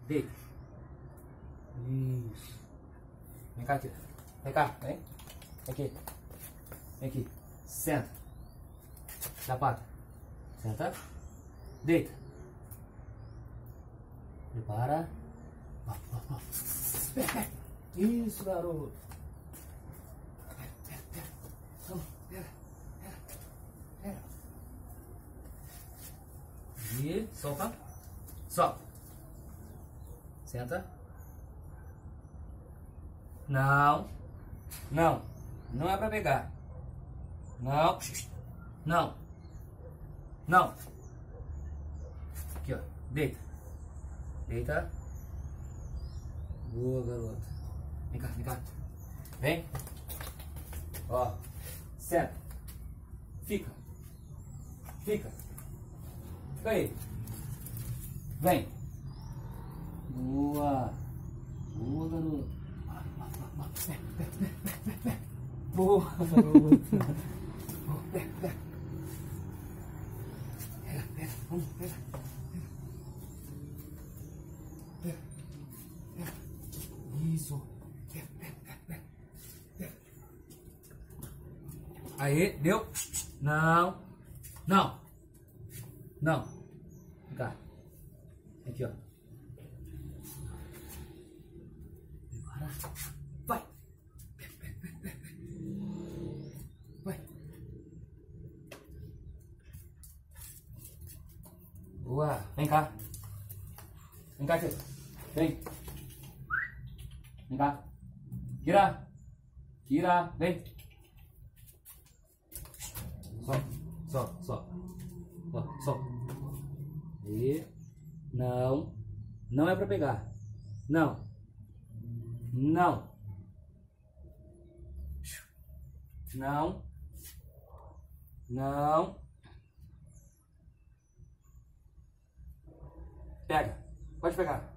Deita. Isso. Vem cá, tia. Vem cá, vem. Vem aqui. Vem aqui. Senta. Dá a pata. Senta. Deita. Prepara. Isso, garoto. Pera. E solta. Solta. Senta. Não. Não. Não é pra pegar. Não. Não. Não. Aqui, ó. Deita. Deita. Boa, garota. Vem cá, vem cá. Vem. Ó. Senta. Fica. Fica. Fica aí. Vem. Boa. Boa, garoto. Boa, garoto. Pega. Pega. Vamos, pega. Isso. Aí, deu? Não. Não. Não. Vem cá. Aqui, ó. Prepara. Vai. Vai. Boa. Vem cá. Vem cá, tio. Vem. Vem cá. Kira. Kira. Vem. Só. Só. E não. Não é pra pegar. Não. Não. Não. Não. Pega. Pode pegar.